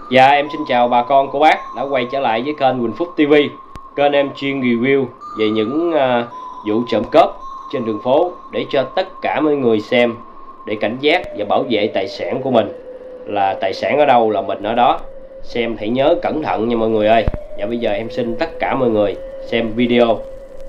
Dạ em xin chào bà con cô bác đã quay trở lại với kênh Quỳnh Phúc TV. Kênh em chuyên review về những vụ trộm cắp trên đường phố để cho tất cả mọi người xem, để cảnh giác và bảo vệ tài sản của mình. Là tài sản ở đâu là mình ở đó. Xem hãy nhớ cẩn thận nha mọi người ơi. Và bây giờ em xin tất cả mọi người xem video.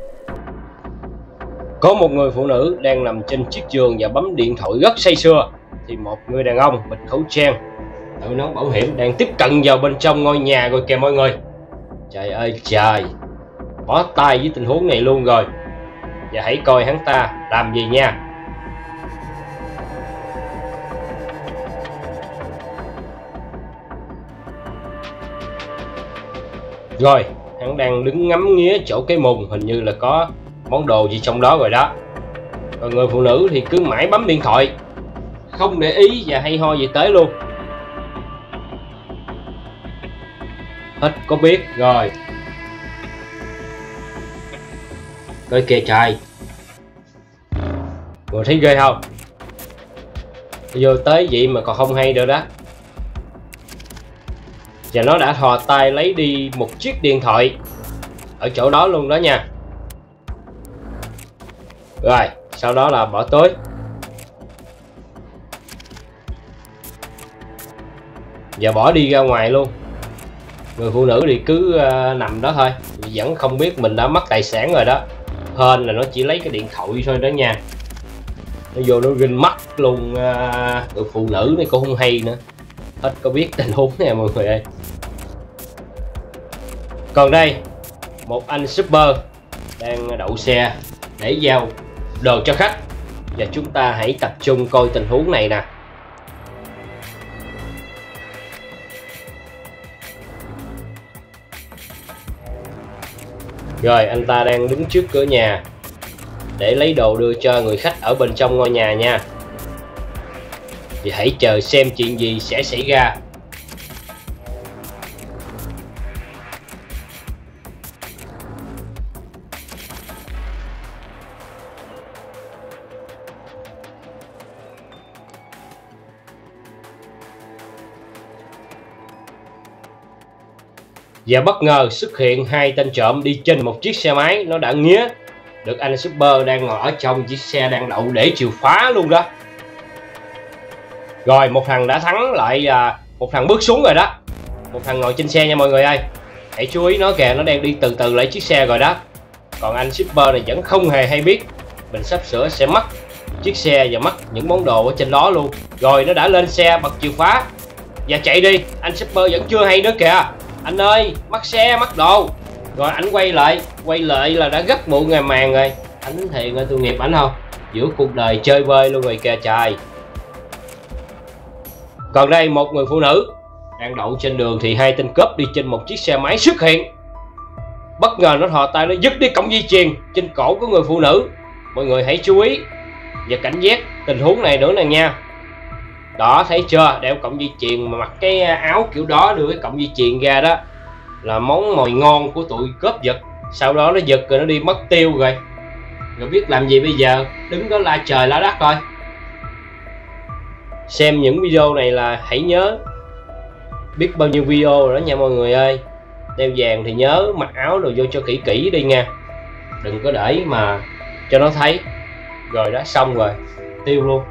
Có một người phụ nữ đang nằm trên chiếc giường và bấm điện thoại rất say sưa, thì một người đàn ông bịt khẩu trang, đội nón bảo hiểm đang tiếp cận vào bên trong ngôi nhà rồi kìa mọi người. Trời ơi trời, bó tay với tình huống này luôn rồi. Và hãy coi hắn ta làm gì nha. Rồi, hắn đang đứng ngắm nghía chỗ cái mùng, hình như là có món đồ gì trong đó rồi đó. Còn người phụ nữ thì cứ mãi bấm điện thoại, không để ý và hay ho gì tới luôn. Hết có biết rồi. Coi kìa trời, người thấy ghê không? Vô tới vậy mà còn không hay nữa đó. Và nó đã thò tay lấy đi một chiếc điện thoại ở chỗ đó luôn đó nha. Rồi sau đó là bỏ túi và bỏ đi ra ngoài luôn. Người phụ nữ thì cứ nằm đó thôi, vẫn không biết mình đã mất tài sản rồi đó. Hên là nó chỉ lấy cái điện thoại thôi đó nha. Nó vô nó rinh mắt luôn. Người phụ nữ này cũng không hay nữa. Hết có biết tình huống nè mọi người ơi. Còn đây, một anh shipper đang đậu xe để giao đồ cho khách. Và chúng ta hãy tập trung coi tình huống này nè. Rồi anh ta đang đứng trước cửa nhà để lấy đồ đưa cho người khách ở bên trong ngôi nhà nha. Thì hãy chờ xem chuyện gì sẽ xảy ra. Và bất ngờ xuất hiện hai tên trộm đi trên một chiếc xe máy. Nó đã nghía được anh shipper đang ngồi ở trong chiếc xe đang đậu để chìa khóa luôn đó. Rồi một thằng đã thắng lại, một thằng bước xuống rồi đó. Một thằng ngồi trên xe nha mọi người ơi. Hãy chú ý nó kìa, nó đang đi từ từ lại chiếc xe rồi đó. Còn anh shipper này vẫn không hề hay biết mình sắp sửa sẽ mất chiếc xe và mất những món đồ ở trên đó luôn. Rồi nó đã lên xe bật chìa khóa và chạy đi. Anh shipper vẫn chưa hay nữa kìa. Anh ơi, mất xe, mất đồ. Rồi ảnh quay lại là đã rất muộn ngày màng rồi. Ảnh thiệt ơi, tôi nghiệp ảnh không? Giữa cuộc đời chơi bơi luôn rồi kìa trời. Còn đây một người phụ nữ đang đậu trên đường thì hai tên cướp đi trên một chiếc xe máy xuất hiện. Bất ngờ nó thò tay nó giật đi cổng dây chuyền trên cổ của người phụ nữ. Mọi người hãy chú ý và cảnh giác tình huống này nữa nè nha. Đó, thấy chưa, đeo cổng dây chuyền mà mặc cái áo kiểu đó, đưa cái cổng dây chuyền ra đó là món mồi ngon của tụi cướp giật. Sau đó nó giật rồi nó đi mất tiêu rồi. Rồi biết làm gì bây giờ, đứng đó la trời la đất thôi. Xem những video này là hãy nhớ, biết bao nhiêu video rồi đó nha mọi người ơi. Đeo vàng thì nhớ mặc áo rồi vô cho kỹ kỹ đi nha. Đừng có để mà cho nó thấy. Rồi đó, xong rồi, tiêu luôn.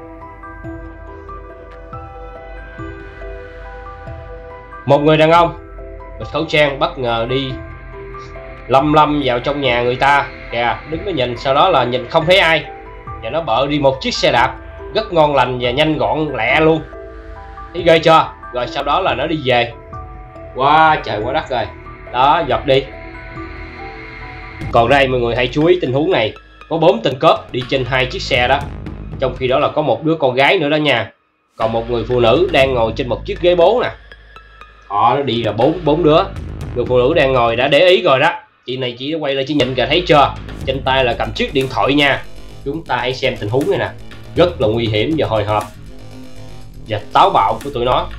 Một người đàn ông bịt khẩu trang bất ngờ đi lâm vào trong nhà người ta kìa, đứng nó nhìn, sau đó là nhìn không thấy ai và nó bợ đi một chiếc xe đạp rất ngon lành và nhanh gọn lẹ luôn. Thấy ghê chưa? Rồi sau đó là nó đi về. Quá trời quá đất rồi. Đó, dọc đi. Còn đây mọi người hãy chú ý tình huống này. Có 4 tên cướp đi trên hai chiếc xe đó. Trong khi đó là có một đứa con gái nữa đó nha. Còn một người phụ nữ đang ngồi trên một chiếc ghế bố nè. Họ nó đi là bốn đứa. Người phụ nữ đang ngồi đã để ý rồi đó. Chị này chỉ quay lại chỉ nhìn kìa, thấy chưa? Trên tay là cầm chiếc điện thoại nha. Chúng ta hãy xem tình huống này nè. Rất là nguy hiểm và hồi hộp và táo bạo của tụi nó.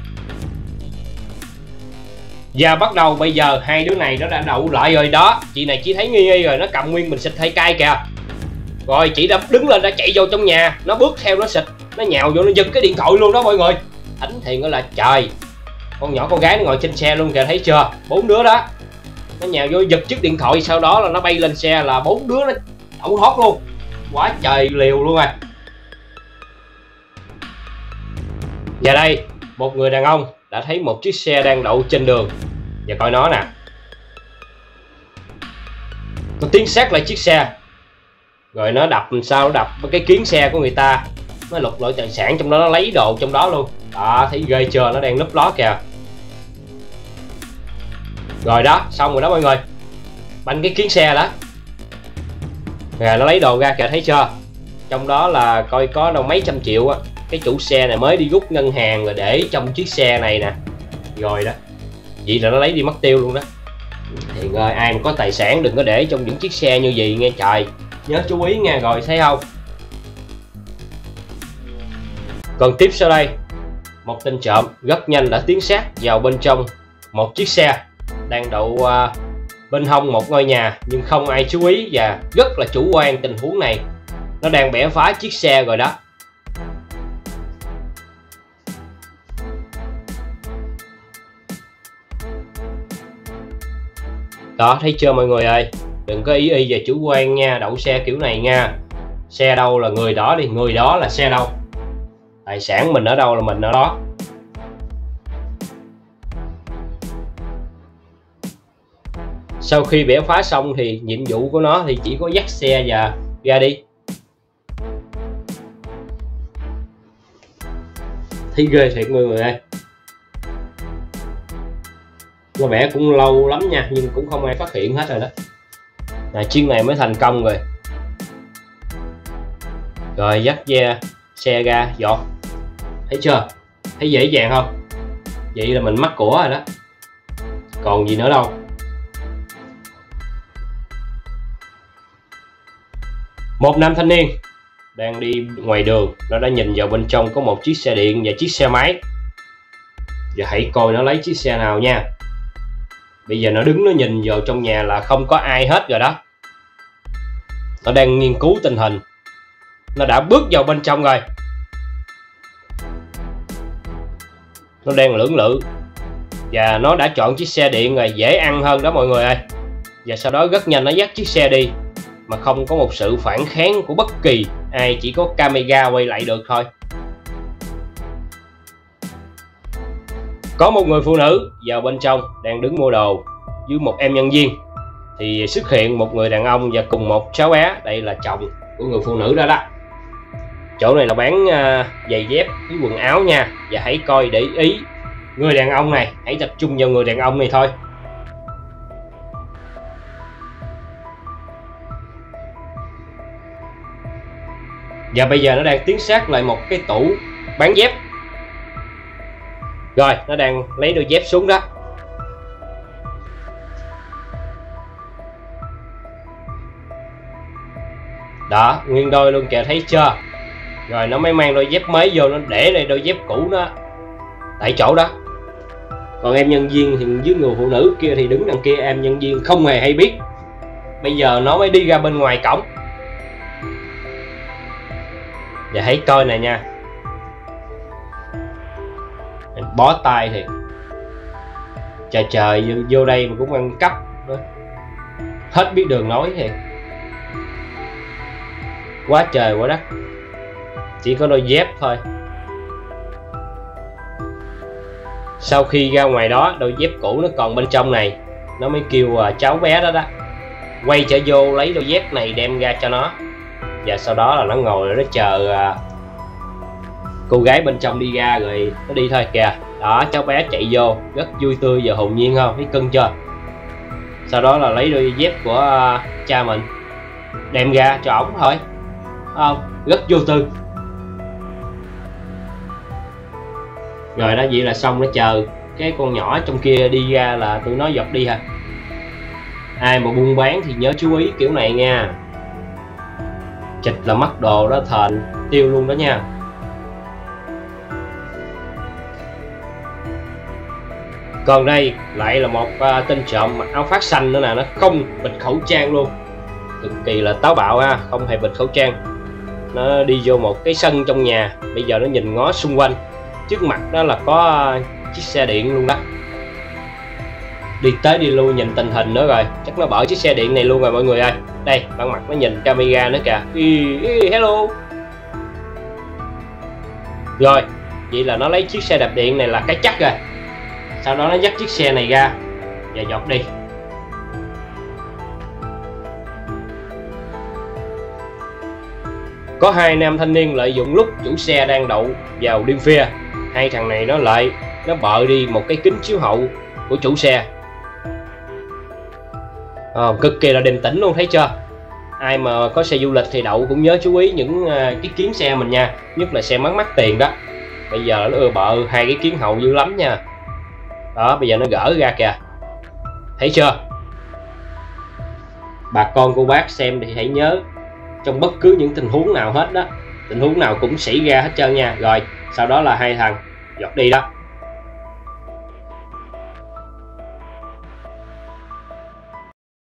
Và bắt đầu bây giờ hai đứa này nó đã đậu lại rồi đó. Chị này chỉ thấy nghi rồi, nó cầm nguyên bình xịt hơi cay kìa. Rồi chị đã đứng lên, đã chạy vô trong nhà, nó bước theo nó xịt, nó nhào vô nó giật cái điện thoại luôn đó mọi người. Thánh thiện đó là trời. Con nhỏ con gái nó ngồi trên xe luôn kìa, thấy chưa? 4 đứa đó. Nó nhào vô giật chiếc điện thoại, sau đó là nó bay lên xe, là 4 đứa nó tẩu thoát luôn. Quá trời liều luôn à. Và đây, một người đàn ông đã thấy một chiếc xe đang đậu trên đường. Và coi nó nè, nó tiến sát lại chiếc xe, rồi nó đập làm sao, nó đập cái kiến xe của người ta, nó lục lọi tài sản trong đó, nó lấy đồ trong đó luôn. Đó, thấy ghê chưa, nó đang núp ló kìa. Rồi đó, xong rồi đó mọi người, banh cái kiến xe đó, rồi nó lấy đồ ra kìa, thấy chưa? Trong đó là coi có đâu mấy trăm triệu á. Cái chủ xe này mới đi rút ngân hàng rồi để trong chiếc xe này nè. Rồi đó, vậy là nó lấy đi mất tiêu luôn đó. Thì ơi, ai mà có tài sản đừng có để trong những chiếc xe như vậy nghe trời. Nhớ chú ý nha, rồi thấy không? Còn tiếp sau đây, một tên trộm rất nhanh đã tiến sát vào bên trong một chiếc xe đang đậu bên hông một ngôi nhà, nhưng không ai chú ý và rất là chủ quan tình huống này. Nó đang bẻ phá chiếc xe rồi đó. Đó, thấy chưa mọi người ơi? Đừng có ý về chủ quan nha, đậu xe kiểu này nha. Xe đâu là người đó đi, người đó là xe đâu. Tài sản mình ở đâu là mình ở đó. Sau khi bẻ phá xong thì nhiệm vụ của nó thì chỉ có dắt xe và ra đi. Thấy ghê thiệt mọi người ơi. Có vẻ cũng lâu lắm nha, nhưng cũng không ai phát hiện hết rồi đó. Chuyến này mới thành công rồi. Rồi dắt xe ra dọt. Thấy chưa? Thấy dễ dàng không? Vậy là mình mắc của rồi đó. Còn gì nữa đâu. Một nam thanh niên đang đi ngoài đường, nó đã nhìn vào bên trong có một chiếc xe điện và chiếc xe máy. Và hãy coi nó lấy chiếc xe nào nha. Bây giờ nó đứng nó nhìn vào trong nhà là không có ai hết rồi đó. Nó đang nghiên cứu tình hình. Nó đã bước vào bên trong rồi. Nó đang lưỡng lự. Và nó đã chọn chiếc xe điện rồi, dễ ăn hơn đó mọi người ơi. Và sau đó rất nhanh nó dắt chiếc xe đi, mà không có một sự phản kháng của bất kỳ ai, chỉ có camera quay lại được thôi. Có một người phụ nữ vào bên trong đang đứng mua đồ với một em nhân viên, thì xuất hiện một người đàn ông và cùng một cháu bé. Đây là chồng của người phụ nữ đó đó. Chỗ này là bán giày dép với quần áo nha. Và hãy coi để ý người đàn ông này, hãy tập trung vào người đàn ông này thôi. Và bây giờ nó đang tiến sát lại một cái tủ bán dép. Rồi, nó đang lấy đôi dép xuống đó. Đó, nguyên đôi luôn kìa, thấy chưa? Rồi nó mới mang đôi dép mới vô, nó để lại đôi dép cũ nó tại chỗ đó. Còn em nhân viên thì với người phụ nữ kia thì đứng đằng kia, em nhân viên không hề hay biết. Bây giờ nó mới đi ra bên ngoài cổng. Và hãy coi này nha, bó tay thì trời vô đây mà cũng ăn cắp nữa. Hết biết đường nói thì quá trời quá đất. Chỉ có đôi dép thôi. Sau khi ra ngoài đó, đôi dép cũ nó còn bên trong này, nó mới kêu cháu bé đó quay trở vô lấy đôi dép này đem ra cho nó. Và sau đó là nó ngồi nó chờ cô gái bên trong đi ra rồi nó đi thôi kìa. Đó, cháu bé chạy vô rất vui tươi và hồn nhiên không, thấy cưng chưa? Sau đó là lấy đôi dép của cha mình đem ra cho ổng thôi, không, rất vô tư. Rồi đó, vậy là xong, nó chờ cái con nhỏ trong kia đi ra là tụi nó dọc đi ha. Ai mà buôn bán thì nhớ chú ý kiểu này nha. Chịch là mất đồ đó, thền tiêu luôn đó nha. Còn đây lại là một tên trộm mặc áo phát xanh nữa nè, nó không bịt khẩu trang luôn, cực kỳ là táo bạo ha, không hề bịt khẩu trang. Nó đi vô một cái sân trong nhà, bây giờ nó nhìn ngó xung quanh. Trước mặt đó là có chiếc xe điện luôn đó. Đi tới đi lui nhìn tình hình nữa rồi, chắc nó bỏ chiếc xe điện này luôn rồi mọi người ơi. Đây, bạn mặt nó nhìn camera nữa kìa. Hello. Rồi, vậy là nó lấy chiếc xe đạp điện này là cái chắc rồi. Sau đó nó dắt chiếc xe này ra và dọt đi. Có hai nam thanh niên lợi dụng lúc chủ xe đang đậu vào đêm khuya, hai thằng này nó bợ đi một cái kính chiếu hậu của chủ xe. Cực kỳ là điềm tĩnh luôn, thấy chưa? Ai mà có xe du lịch thì đậu cũng nhớ chú ý những cái kiến xe mình nha, nhất là xe mắc tiền đó. Bây giờ nó bợ hai cái kiến hậu dữ lắm nha. Đó, bây giờ nó gỡ ra kìa, thấy chưa? Bà con cô bác xem thì hãy nhớ, trong bất cứ những tình huống nào hết đó, tình huống nào cũng xảy ra hết trơn nha. Rồi sau đó là hai thằng giọt đi đó.